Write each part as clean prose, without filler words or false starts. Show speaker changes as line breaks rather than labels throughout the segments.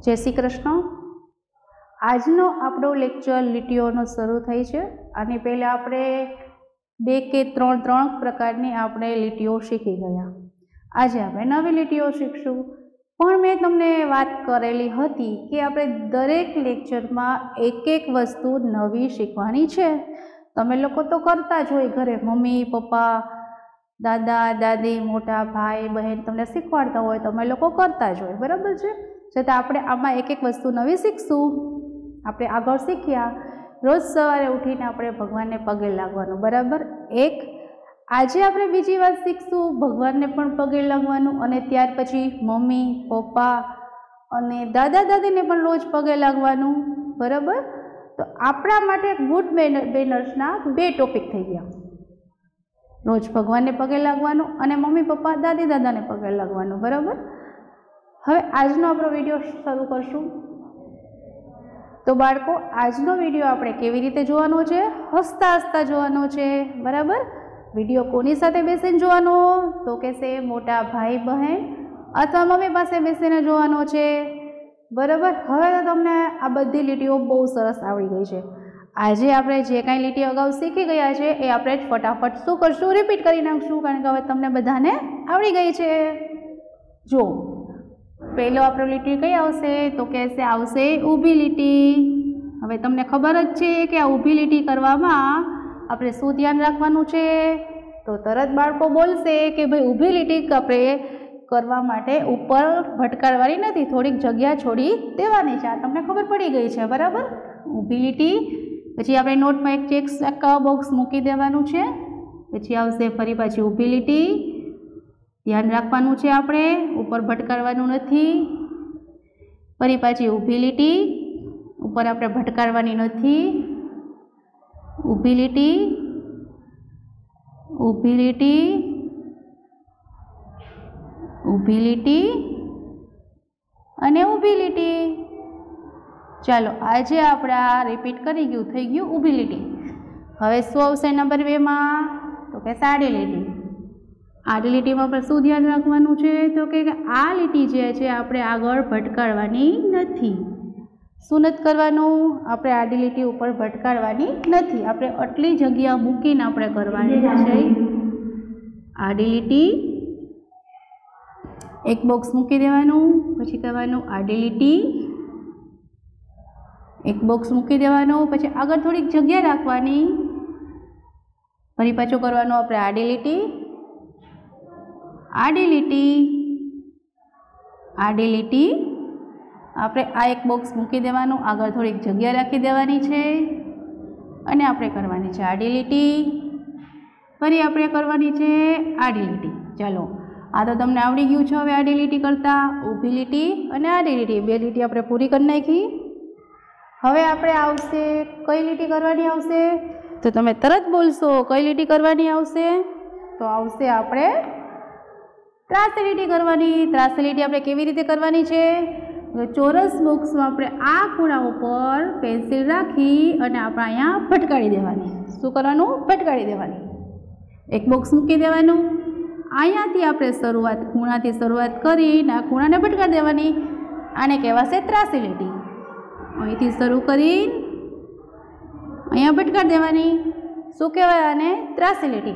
जय श्री कृष्ण। आजनो आपणो लेक्चर લીટીઓનો શરૂ થઈ છે અને પહેલા આપણે 2 કે 3 પ્રકારની આપણે લીટીઓ શીખી ગયા। આજે આપણે નવી લીટીઓ શીખશું, પણ મેં તમને વાત કરેલી હતી કે આપણે દરેક લેક્ચરમાં એક વસ્તુ નવી શીખવાની છે। તમે લોકો તો કરતા જ હોય ઘરે, મમ્મી પપ્પા દાદા દાદી મોટા ભાઈ બહેન તમને શીખવાડતા હોય, તમે લોકો કરતા જ હોય, બરાબર છે। છતાં આપણે આમાં એક વસ્તુ નવી શીખશું। આપણે આગળ શીખ્યા રોજ સવારે ઉઠીને આપણે ભગવાનને પગે લાગવાનું, બરાબર। આજે આપણે બીજી વાત શીખશું, ભગવાનને પણ પગે લાગવાનું અને ત્યાર પછી મમ્મી પપ્પા અને દાદા દાદીને પણ રોજ પગે લાગવાનું, બરાબર। તો આપણા માટે ગુડ મેનર્સના 2 ટોપિક થઈ ગયા, રોજ ભગવાનને પગે લાગવાનું અને મમ્મી પપ્પા દાદી દાદાને પગે લાગવાનું, બરાબર। હવે આજનો આપણો વિડીયો શરૂ કરશું। તો બાળકો, આજનો વિડીયો આપણે કેવી રીતે જોવાનો છે? હસતા હસતા જોવાનો છે, બરાબર। વિડીયો કોની સાથે બેસીને જોવાનો? તો કહેશે મોટા ભાઈ બહેન અથવા મમ્મી પાસે બેસીને જોવાનો છે, બરાબર। હવે તો તમને આ બધી લીટીઓ બહુ સરસ આવડી ગઈ છે। આજે આપણે જે કાંઈ લીટી અગાઉ શીખી ગયા છે એ આપણે ફટાફટ શું કરશું? રિપીટ કરી નાખશું, કારણ કે હવે તમને બધાને આવડી ગઈ છે। જો પહેલો આપણો લીટી કઈ આવશે? તો કહેશે આવશે ઊભી લીટી। હવે તમને ખબર જ છે કે આ ઊભી લીટી કરવામાં આપણે શું ધ્યાન રાખવાનું છે? તો તરત બાળકો બોલશે કે ભાઈ ઊભી લીટી આપણે કરવા માટે ઉપર ભટકાડવાની નથી, થોડીક જગ્યા છોડી દેવાની છે। આ તમને ખબર પડી ગઈ છે, બરાબર। ઊભી લીટી પછી આપણે નોટમાં એક બોક્સ મૂકી દેવાનું છે, પછી આવશે ફરી પાછી ઊભી લીટી, ધ્યાન રાખવાનું છે, આપણે ઉપર ભટકાડવાનું નથી। ફરી પાછી ઊભી લીટી, ઉપર આપણે ભટકાડવાની નથી। ઊભી લીટી, ઊભી લીટી, ઊભી લીટી અને ઊભી લીટી। ચાલો, આજે આપણે આ રિપીટ કરી ગયું, થઈ ગયું ઊભી લીટી। હવે શું આવશે નંબર 2 માં? તો કે આડી લીટી। આડી લીટીમાં આપણે શું ધ્યાન રાખવાનું છે? તો કે આ લીટી જે છે આપણે આગળ ભટકાડવાની નથી। શું નથી કરવાનું? આપણે આડી લીટી ઉપર ભટકાડવાની નથી, આપણે આટલી જગ્યા મૂકીને આપણે કરવાની છે। આડી લીટી, એક બોક્સ મૂકી દેવાનું, પછી કહેવાનું આડી લીટી, એક બોક્સ મૂકી દેવાનું, પછી આગળ થોડીક જગ્યા રાખવાની, ફરી પાછું કરવાનું આપણે આડી લીટી, આડી લીટી, આડી લીટી, આપણે આ એક બોક્સ મૂકી દેવાનું, આગળ થોડીક જગ્યા રાખી દેવાની છે અને આપણે કરવાની છે આડી લીટી, ફરી આપણે કરવાની છે આડી લીટી। ચાલો, આ તો તમને આવડી ગયું છે। હવે આડી લીટી કરતા ઊભી લીટી અને આડી લીટી 2 લીટી આપણે પૂરી કરી નાખી। હવે આપણે આવશે કઈ લીટી કરવાની આવશે? તો તમે તરત બોલશો કઈ લીટી કરવાની આવશે? તો આવશે આપણે ત્રાસી લીટી કરવાની। ત્રાસી લીટી આપણે કેવી રીતે કરવાની છે? ચોરસ બોક્સમાં આપણે આ ખૂણા ઉપર પેન્સિલ રાખી અને આપણે અહીંયા ભટકાડી દેવાની। શું કરવાનું? ભટકાડી દેવાની। એક બોક્સ મૂકી દેવાનું, અહીંયાથી આપણે ખૂણાથી શરૂઆત કરીને આ ખૂણાને ભટકાડી દેવાની। આને કહેવાશે ત્રાસી લીટી। અહીંથી શરૂ કરીને અહીંયા ભટકાડી દેવાની। શું કહેવાય આને? ત્રાસી લીટી।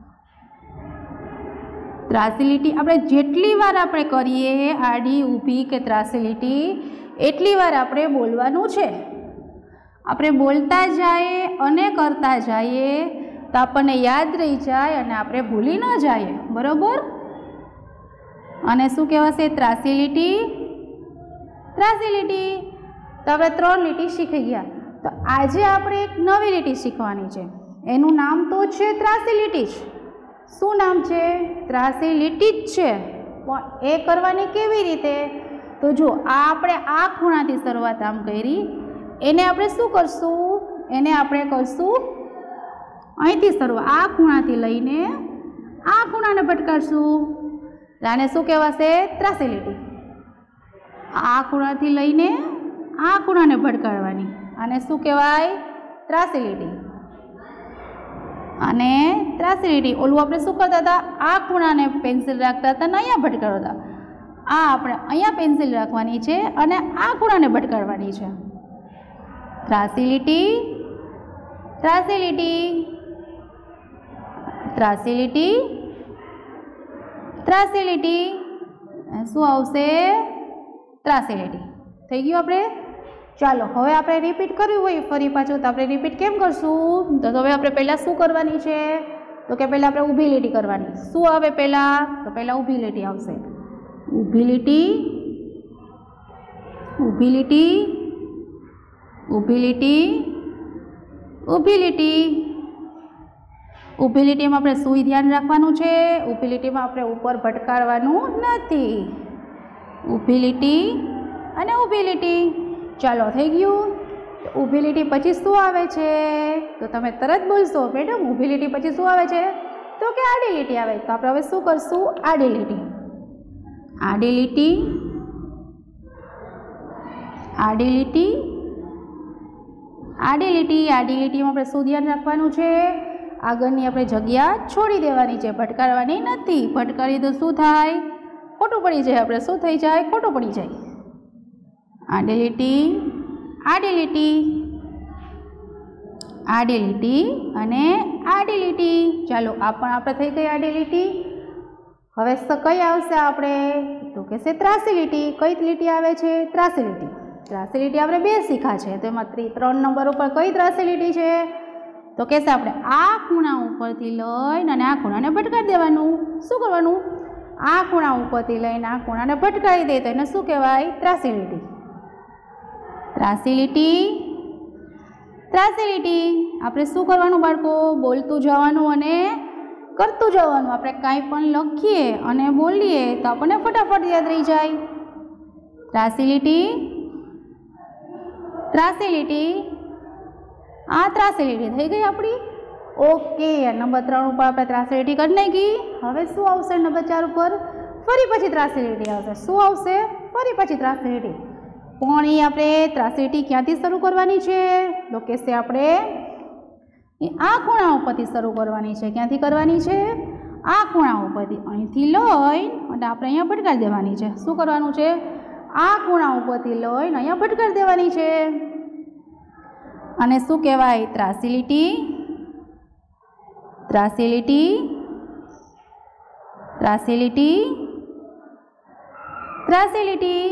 ત્રાસી લીટી આપણે જેટલી વાર આપણે કરીએ આડી ઊભી કે ત્રાસી લીટી, એટલી વાર આપણે બોલવાનું છે। આપણે બોલતા જઈએ અને કરતા જઈએ તો આપણને યાદ રહી જાય અને આપણે ભૂલી ન જઈએ, બરાબર। અને શું કહેવાશે? ત્રાસી લીટી, ત્રાસી લીટી। તો આપણે 3 લીટી શીખી ગયા। તો આજે આપણે એક નવી લીટી શીખવાની છે, એનું નામ તો છે ત્રાસી લીટી જ। શું નામ છે? ત્રાસી લીટી જ છે। પણ એ કરવાની કેવી રીતે? તો જો આપણે આ ખૂણાથી શરૂઆત આમ કરી, એને આપણે શું કરશું? એને આપણે કરશું અહીંથી શરૂઆત, આ ખૂણાથી લઈને આ ખૂણાને ભટકાડશું, આને શું કહેવાશે? ત્રાસી લીટી। આ ખૂણાથી લઈને આ ખૂણાને ભટકાડવાની, આને શું કહેવાય? ત્રાસી લીટી। અને ત્રાસી લીટી, ઓલું આપણે શું કરતા હતા? આ ખૂણાને પેન્સિલ રાખતા હતા ને અહીંયા ભટકાડતા હતા, આ આપણે અહીંયા પેન્સિલ રાખવાની છે અને આ ખૂણાને ભટકાડવાની છે. ત્રાસી લીટી, ત્રાસી લીટી, ત્રાસી લીટી, ત્રાસી લીટી. શું આવશે? ત્રાસી લીટી. થઈ ગયું આપણે? ચાલો હવે આપણે રિપીટ કર્યું હોય ફરી પાછું, તો આપણે રિપીટ કેમ કરશું? તો હવે આપણે પહેલાં શું કરવાની છે? તો કે પહેલાં આપણે ઊભી લીટી કરવાની. શું આવે પહેલાં? તો પહેલાં ઊભી લીટી આવશે. ઊભી લીટી, ઊભી લીટી, ઊભી લીટી, ઊભી લીટી. ઊભી લીટીમાં આપણે શું ધ્યાન રાખવાનું છે? ઊભી લીટીમાં આપણે ઉપર ભટકાડવાનું નથી. ઊભી લીટી અને ઊભી લીટી. ચાલો થઈ ગયું. ઊભી લીટી પછી શું આવે છે? તો તમે તરત બોલશો મેડમ ઊભી લીટી પછી શું આવે છે? તો કે આડી લીટી આવે. તો આપણે હવે શું કરશું? આડી લીટી, આડી લીટી, આડી લીટી, આડી લીટી. આડી લીટીમાં આપણે શું ધ્યાન રાખવાનું છે? આગળની આપણે જગ્યા છોડી દેવાની છે, ભટકાડવાની નથી. ભટકાડી તો શું થાય? ખોટું પડી જાય. આપણે શું થઈ જાય? ખોટું પડી જાય. આડી લીટી, આડી લીટી, આડી લીટી અને આડી લીટી. ચાલો આ પણ આપણે થઈ ગઈ આડી લીટી. હવે કઈ આવશે આપણે? તો કે છે ત્રાસી લીટી. કઈ લીટી આવે છે? ત્રાસી લીટી. ત્રાસી લીટી આપણે બે શીખા છે, તો એમાં 3 નંબર ઉપર કઈ ત્રાસી લીટી છે? તો કહેશે આપણે આ ખૂણા ઉપરથી લઈને અને આ ખૂણાને ભટકાડી દેવાનું. શું કરવાનું? આ ખૂણા ઉપરથી લઈને આ ખૂણાને ભટકાડી દે તો એને શું કહેવાય? ત્રાસી લીટી. ત્રાસી લીટી, ત્રાસી લીટી. આપણે શું કરવાનું બાળકો? બોલતું જવાનું અને કરતું જવાનું. આપણે કાંઈ પણ લખીએ અને બોલીએ તો આપણને ફટાફટ યાદ રહી જાય. ત્રાસી લીટી, ત્રાસી લીટી. આ ત્રાસી લીટી થઈ ગઈ આપણી. ઓકે, નંબર 3 ઉપર આપણે ત્રાસી લીટી કરી નાખી. હવે શું આવશે નંબર 4 ઉપર? ફરી પછી ત્રાસી લીટી આવશે. શું આવશે? ફરી પછી ત્રાસી લીટી. પણ એ આપણે ત્રાસી લીટી ક્યાંથી શરૂ કરવાની છે? તો કહેશે આપણે આ ખૂણા ઉપરથી શરૂ કરવાની છે. ક્યાંથી કરવાની છે? આ ખૂણા ઉપરથી. અહીંથી લઈને અને આપણે અહીંયા ભટકાડી દેવાની છે. શું કરવાનું છે? આ ખૂણા ઉપરથી લઈને અહીંયા ભટકાડી દેવાની છે. અને શું કહેવાય? ત્રાસી લીટી, ત્રાસી લીટી, ત્રાસી લીટી, ત્રાસી લીટી,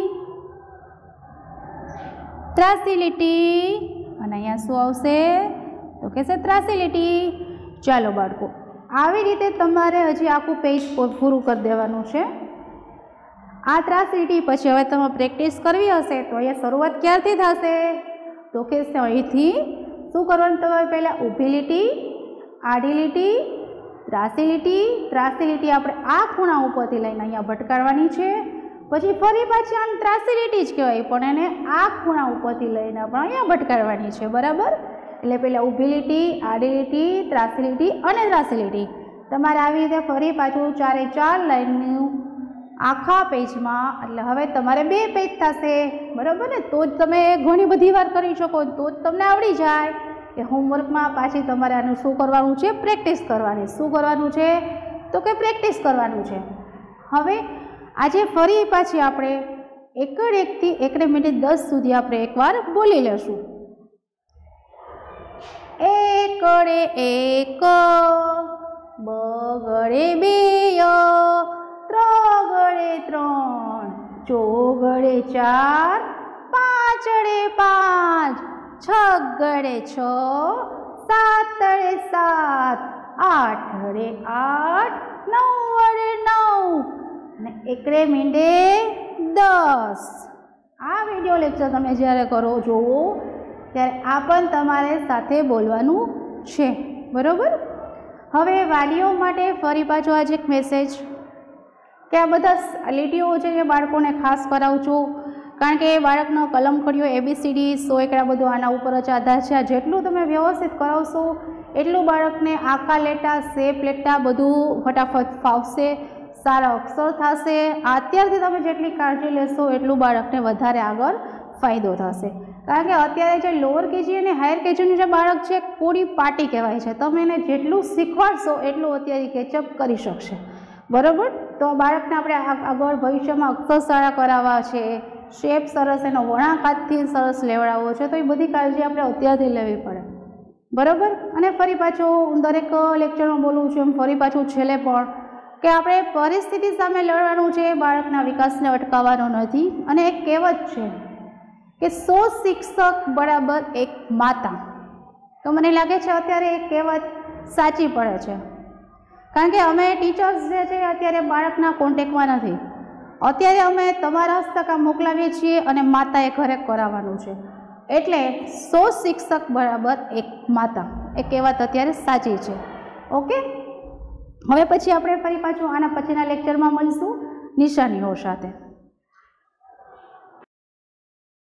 ત્રાસી લીટી. અને અહીંયા શું આવશે? તો કહેશે ત્રાસી લીટી. ચાલો બાળકો, આવી રીતે તમારે હજી આખું પેજ પૂરું કરી દેવાનું છે. આ ત્રાસી લીટી પછી હવે તમે પ્રેક્ટિસ કરવી હશે તો અહીંયા શરૂઆત ક્યારથી થશે? તો કહેશે અહીંથી શું કરવાનું? તમારે પહેલાં ઊભી લીટી, આડી લીટી, ત્રાસી લીટી. ત્રાસી લીટી આપણે આ ખૂણા ઉપરથી લઈને અહીંયા ભટકાડવાની છે. પછી ફરી પાછી આમ ત્રાસી લીટી જ કહેવાય, પણ એને આ ખૂણા ઉપરથી લઈને આપણે અહીંયા ભટકાડવાની છે. બરાબર? એટલે પહેલાં ઊભી લીટી, આડી લીટી, ત્રાસી લીટી અને ત્રાસી લીટી. તમારે આવી રીતે ફરી પાછું 4 લાઈનનું આખા પેજમાં. એટલે હવે તમારે 2 પેજ થશે. બરાબર ને? તો જ તમે ઘણી બધી વાર કરી શકો, તો જ તમને આવડી જાય. કે હોમવર્કમાં પાછી તમારે આનું શું કરવાનું છે? પ્રેક્ટિસ કરવાની. શું કરવાનું છે? તો કે પ્રેક્ટિસ કરવાનું છે. હવે આજે ફરી પાછી આપણે એકથી 1 મિનિટ 10 સુધી આપણે એકવાર બોલી લેશું. એકડે 1, બગડે 2, ત્રગડે 3, ચોગડે 4, પાંચડે 5, છગડે 6, સાતડે 7, આઠડે 8, નવડે 9 અને 1 મિનિટે 10. આ વિડીયો લેક્ચર તમે જ્યારે કરો જોવો ત્યારે આ પણ તમારે સાથે બોલવાનું છે. બરાબર? હવે વાલીઓ માટે ફરી પાછો આજે એક મેસેજ કે આ બધા લીટીઓ છે એ બાળકોને ખાસ કરાવજો, કારણ કે બાળકનો કલમખડીઓ ABCD 100 એકડા બધું આના ઉપર જ આધાર છે. જેટલું તમે વ્યવસ્થિત કરાવશો એટલું બાળકને આકાર લેટા, શેપ લેટા બધું ફટાફટ ફાવશે, સારા અક્ષર થશે. અત્યારથી તમે જેટલી કાળજી લેશો એટલું બાળકને વધારે આગળ ફાયદો થશે. કારણ કે અત્યારે જે લોઅર કેજી અને હાયર કેજીનું જે બાળક છે પૂરી પાટી કહેવાય છે. તમે એને જેટલું શીખવાડશો એટલું અત્યારે કેચઅપ કરી શકશે. બરાબર. તો બાળકને આપણે આગળ ભવિષ્યમાં અક્ષરશાળા કરાવવા છે, શેપ સરસ એનો વળાંક હાથથી સરસ લેવડાવવો છે, તો એ બધી કાળજી આપણે અત્યારથી લેવી પડે. બરાબર. અને ફરી પાછું દરેક લેક્ચરમાં બોલું છું એમ ફરી પાછું છેલ્લે પણ કે આપણે પરિસ્થિતિ સામે લડવાનું છે, બાળકના વિકાસને અટકાવવાનો નથી. અને એક કહેવત છે કે 100 શિક્ષક બરાબર 1 માતા. તો મને લાગે છે અત્યારે એ કહેવત સાચી પડે છે, કારણ કે અમે ટીચર્સ જે છે અત્યારે બાળકના કોન્ટેક્ટમાં નથી. અત્યારે અમે તમારા હસ્તક મોકલાવીએ છીએ અને માતાએ ઘરે કરાવવાનું છે. એટલે 100 શિક્ષક બરાબર 1 માતા એ કહેવત અત્યારે સાચી છે. ઓકે. હવે પછી આપણે ફરી પાછું આના પછીના લેક્ચરમાં મળીશું નિશાનીઓ સાથે.